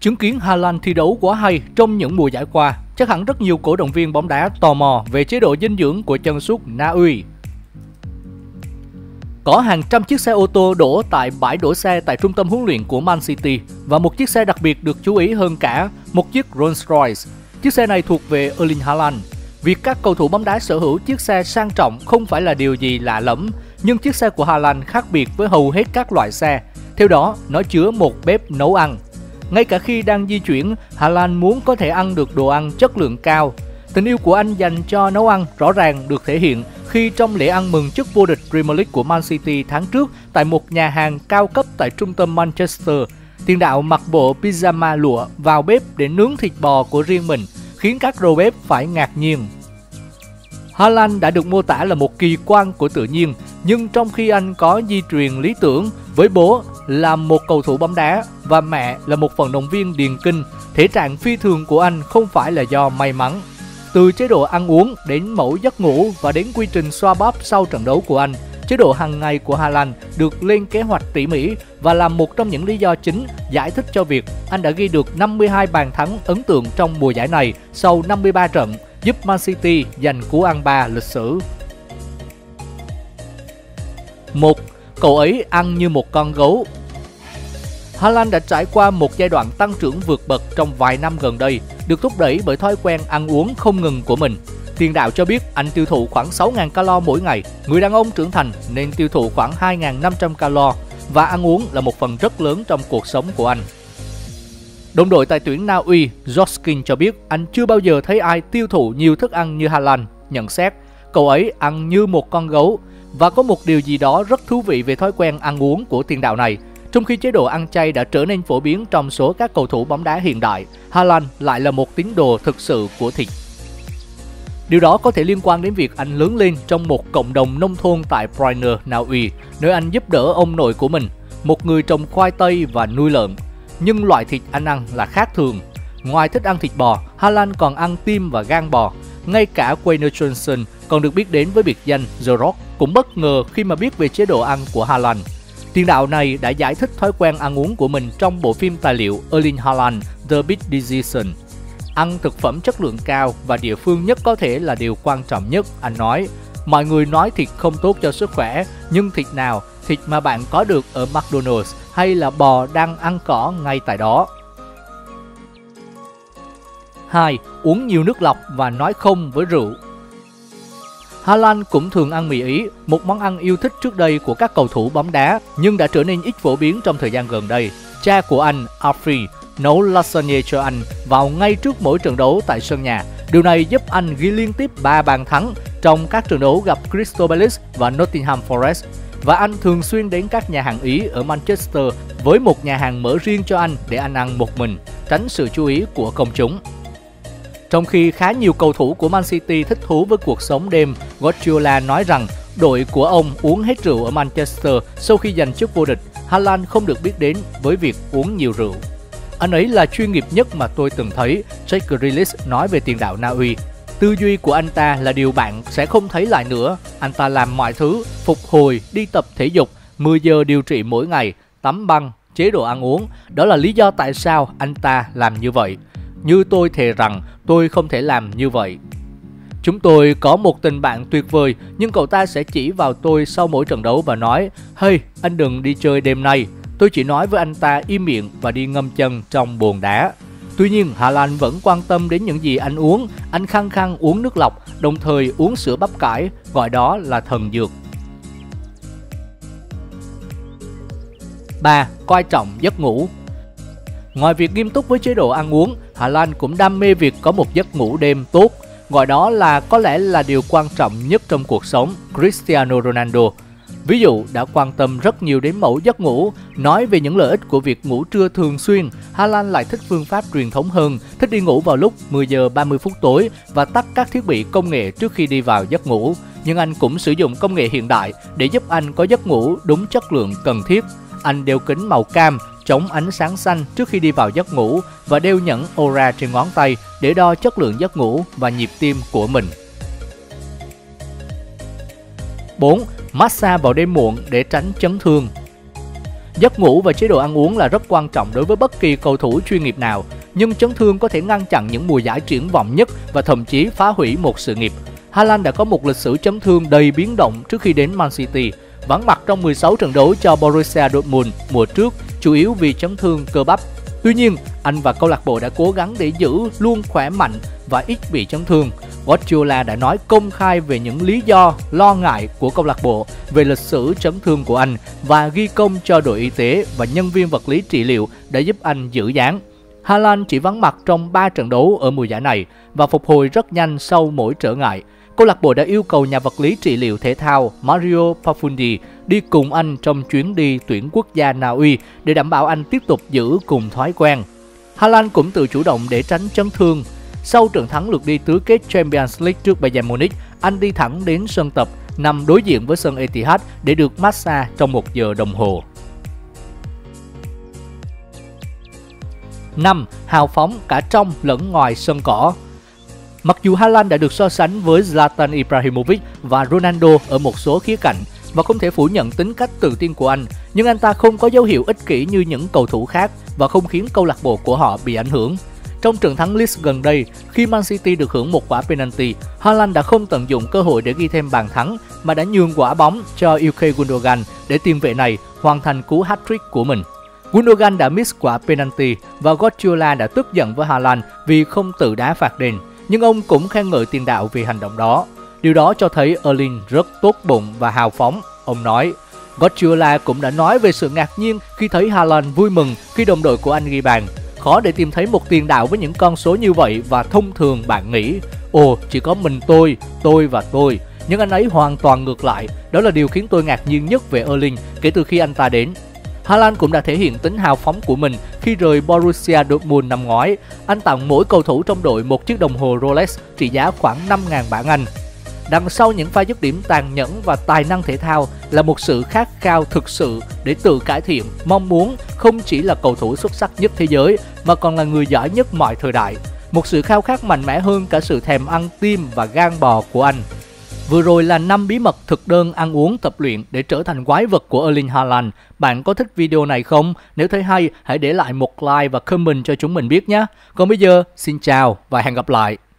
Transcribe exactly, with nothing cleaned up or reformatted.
Chứng kiến Haaland thi đấu quá hay trong những mùa giải qua, chắc hẳn rất nhiều cổ động viên bóng đá tò mò về chế độ dinh dưỡng của chân sút Na Uy. Có hàng trăm chiếc xe ô tô đổ tại bãi đổ xe tại trung tâm huấn luyện của Man City và một chiếc xe đặc biệt được chú ý hơn cả, một chiếc Rolls-Royce. Chiếc xe này thuộc về Erling Haaland. Việc các cầu thủ bóng đá sở hữu chiếc xe sang trọng không phải là điều gì lạ lẫm, nhưng chiếc xe của Haaland khác biệt với hầu hết các loại xe. Theo đó, nó chứa một bếp nấu ăn. Ngay cả khi đang di chuyển, Haaland muốn có thể ăn được đồ ăn chất lượng cao. Tình yêu của anh dành cho nấu ăn rõ ràng được thể hiện khi trong lễ ăn mừng chức vô địch Premier League của Man City tháng trước tại một nhà hàng cao cấp tại trung tâm Manchester, tiền đạo mặc bộ pyjama lụa vào bếp để nướng thịt bò của riêng mình, khiến các đầu bếp phải ngạc nhiên. Haaland đã được mô tả là một kỳ quan của tự nhiên, nhưng trong khi anh có di truyền lý tưởng với bố là một cầu thủ bóng đá và mẹ là một vận động viên điền kinh, thể trạng phi thường của anh không phải là do may mắn. Từ chế độ ăn uống đến mẫu giấc ngủ và đến quy trình xoa bóp sau trận đấu của anh, chế độ hàng ngày của Haaland được lên kế hoạch tỉ mỉ và là một trong những lý do chính giải thích cho việc anh đã ghi được năm mươi hai bàn thắng ấn tượng trong mùa giải này sau năm mươi ba trận, giúp Man City giành cú ăn ba lịch sử. một. Cậu ấy ăn như một con gấu. Haaland đã trải qua một giai đoạn tăng trưởng vượt bậc trong vài năm gần đây, được thúc đẩy bởi thói quen ăn uống không ngừng của mình. Tiền đạo cho biết anh tiêu thụ khoảng sáu nghìn calo mỗi ngày. Người đàn ông trưởng thành nên tiêu thụ khoảng hai nghìn năm trăm calo và ăn uống là một phần rất lớn trong cuộc sống của anh. Đồng đội tại tuyển Na Uy, Joskin cho biết anh chưa bao giờ thấy ai tiêu thụ nhiều thức ăn như Haaland. Nhận xét, cậu ấy ăn như một con gấu. Và có một điều gì đó rất thú vị về thói quen ăn uống của tiền đạo này. Trong khi chế độ ăn chay đã trở nên phổ biến trong số các cầu thủ bóng đá hiện đại, Haaland lại là một tín đồ thực sự của thịt. Điều đó có thể liên quan đến việc anh lớn lên trong một cộng đồng nông thôn tại Brunner, Na Uy, nơi anh giúp đỡ ông nội của mình, một người trồng khoai tây và nuôi lợn. Nhưng loại thịt anh ăn là khác thường. Ngoài thích ăn thịt bò, Haaland còn ăn tim và gan bò. Ngay cả Wayne Johnson còn được biết đến với biệt danh The Rock cũng bất ngờ khi mà biết về chế độ ăn của Haaland. Tiền đạo này đã giải thích thói quen ăn uống của mình trong bộ phim tài liệu Erling Haaland The Big Decision. Ăn thực phẩm chất lượng cao và địa phương nhất có thể là điều quan trọng nhất, anh nói. Mọi người nói thịt không tốt cho sức khỏe, nhưng thịt nào? Thịt mà bạn có được ở McDonald's hay là bò đang ăn cỏ ngay tại đó? hai. Uống nhiều nước lọc và nói không với rượu. Haaland cũng thường ăn mì Ý, một món ăn yêu thích trước đây của các cầu thủ bóng đá, nhưng đã trở nên ít phổ biến trong thời gian gần đây. Cha của anh, Alfie, nấu lasagne cho anh vào ngay trước mỗi trận đấu tại sân nhà. Điều này giúp anh ghi liên tiếp ba bàn thắng trong các trận đấu gặp Crystal Palace và Nottingham Forest. Và anh thường xuyên đến các nhà hàng Ý ở Manchester với một nhà hàng mở riêng cho anh để anh ăn một mình, tránh sự chú ý của công chúng. Trong khi khá nhiều cầu thủ của Man City thích thú với cuộc sống đêm, Guardiola nói rằng đội của ông uống hết rượu ở Manchester sau khi giành chức vô địch. Haaland không được biết đến với việc uống nhiều rượu. Anh ấy là chuyên nghiệp nhất mà tôi từng thấy, Jack Grealish nói về tiền đạo Na Uy. Tư duy của anh ta là điều bạn sẽ không thấy lại nữa. Anh ta làm mọi thứ, phục hồi, đi tập thể dục, mười giờ điều trị mỗi ngày, tắm băng, chế độ ăn uống. Đó là lý do tại sao anh ta làm như vậy. Như tôi thề rằng tôi không thể làm như vậy. Chúng tôi có một tình bạn tuyệt vời, nhưng cậu ta sẽ chỉ vào tôi sau mỗi trận đấu và nói: "Hey, anh đừng đi chơi đêm nay." Tôi chỉ nói với anh ta im miệng và đi ngâm chân trong bồn đá. Tuy nhiên, Haaland vẫn quan tâm đến những gì anh uống. Anh khăng khăng uống nước lọc, đồng thời uống sữa bắp cải, gọi đó là thần dược. ba. Coi trọng giấc ngủ. Ngoài việc nghiêm túc với chế độ ăn uống, Haaland cũng đam mê việc có một giấc ngủ đêm tốt, gọi đó là có lẽ là điều quan trọng nhất trong cuộc sống. Cristiano Ronaldo, ví dụ, đã quan tâm rất nhiều đến mẫu giấc ngủ. Nói về những lợi ích của việc ngủ trưa thường xuyên, Haaland lại thích phương pháp truyền thống hơn, thích đi ngủ vào lúc mười giờ ba mươi phút tối và tắt các thiết bị công nghệ trước khi đi vào giấc ngủ. Nhưng anh cũng sử dụng công nghệ hiện đại để giúp anh có giấc ngủ đúng chất lượng cần thiết. Anh đeo kính màu cam chống ánh sáng xanh trước khi đi vào giấc ngủ và đeo nhẫn Oura trên ngón tay để đo chất lượng giấc ngủ và nhịp tim của mình. bốn. Massage vào đêm muộn để tránh chấn thương. Giấc ngủ và chế độ ăn uống là rất quan trọng đối với bất kỳ cầu thủ chuyên nghiệp nào, nhưng chấn thương có thể ngăn chặn những mùa giải triển vọng nhất và thậm chí phá hủy một sự nghiệp. Haaland đã có một lịch sử chấn thương đầy biến động trước khi đến Man City, vắng mặt trong mười sáu trận đấu cho Borussia Dortmund mùa trước, chủ yếu vì chấn thương cơ bắp. Tuy nhiên, anh và câu lạc bộ đã cố gắng để giữ luôn khỏe mạnh và ít bị chấn thương. Guardiola đã nói công khai về những lý do, lo ngại của câu lạc bộ về lịch sử chấn thương của anh và ghi công cho đội y tế và nhân viên vật lý trị liệu đã giúp anh giữ dáng. Haaland chỉ vắng mặt trong ba trận đấu ở mùa giải này và phục hồi rất nhanh sau mỗi trở ngại. Câu lạc bộ đã yêu cầu nhà vật lý trị liệu thể thao Mario Pafundi đi cùng anh trong chuyến đi tuyển quốc gia Na Uy để đảm bảo anh tiếp tục giữ cùng thói quen. Haaland cũng tự chủ động để tránh chấn thương. Sau trận thắng lượt đi tứ kết Champions League trước Bayern Munich, anh đi thẳng đến sân tập, nằm đối diện với sân Etihad để được massage trong một giờ đồng hồ. năm. Hào phóng cả trong lẫn ngoài sân cỏ. Mặc dù Haaland đã được so sánh với Zlatan Ibrahimovic và Ronaldo ở một số khía cạnh và không thể phủ nhận tính cách tự tin của anh, nhưng anh ta không có dấu hiệu ích kỷ như những cầu thủ khác và không khiến câu lạc bộ của họ bị ảnh hưởng. Trong trận thắng Leeds gần đây, khi Man City được hưởng một quả penalty, Haaland đã không tận dụng cơ hội để ghi thêm bàn thắng mà đã nhường quả bóng cho Ilkay Gundogan để tiền vệ này hoàn thành cú hat-trick của mình. Gundogan đã miss quả penalty và Guardiola đã tức giận với Haaland vì không tự đá phạt đền, nhưng ông cũng khen ngợi tiền đạo vì hành động đó. Điều đó cho thấy Erling rất tốt bụng và hào phóng, ông nói. Guardiola cũng đã nói về sự ngạc nhiên khi thấy Haaland vui mừng khi đồng đội của anh ghi bàn. Khó để tìm thấy một tiền đạo với những con số như vậy và thông thường bạn nghĩ, ồ, chỉ có mình tôi, tôi và tôi. Nhưng anh ấy hoàn toàn ngược lại, đó là điều khiến tôi ngạc nhiên nhất về Erling kể từ khi anh ta đến. Haaland cũng đã thể hiện tính hào phóng của mình khi rời Borussia Dortmund năm ngoái. Anh tặng mỗi cầu thủ trong đội một chiếc đồng hồ Rolex trị giá khoảng năm nghìn bảng Anh. Đằng sau những pha dứt điểm tàn nhẫn và tài năng thể thao là một sự khát khao thực sự để tự cải thiện, mong muốn không chỉ là cầu thủ xuất sắc nhất thế giới mà còn là người giỏi nhất mọi thời đại. Một sự khao khát mạnh mẽ hơn cả sự thèm ăn tim và gan bò của anh. Vừa rồi là năm bí mật thực đơn ăn uống tập luyện để trở thành quái vật của Erling Haaland. Bạn có thích video này không? Nếu thấy hay, hãy để lại một like và comment cho chúng mình biết nhé. Còn bây giờ, xin chào và hẹn gặp lại.